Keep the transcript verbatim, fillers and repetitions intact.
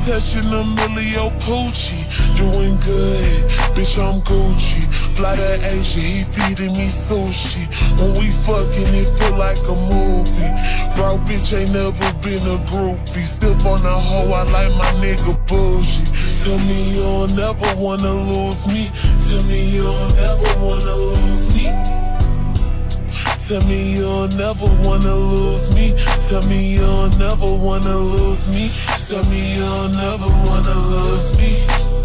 touching a millio Poochie. Doing good, bitch, I'm Gucci. Fly to Asia, he feeding me sushi. When we fucking, it feel like a movie. Raw bitch ain't never been a groupie. Step on a hoe, I like my nigga bougie. Tell me you'll never wanna lose me. Tell me you'll never wanna lose me. Tell me you'll never wanna lose me. Tell me you'll never wanna lose me. Tell me you'll never wanna lose me.